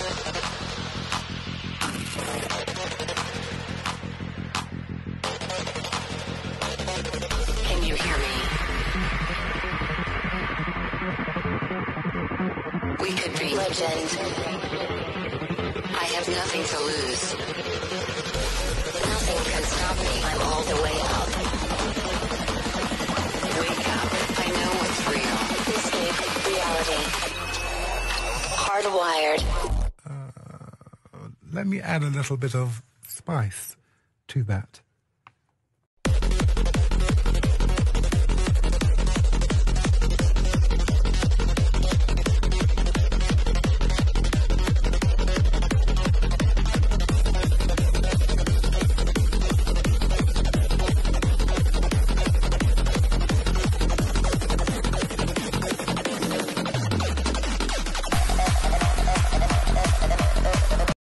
Can you hear me? We could be legend. I have nothing to lose. Nothing can stop me. I'm all the way up. Wake up. I know what's real. Escape reality. Hardwired. Let me add a little bit of spice to that.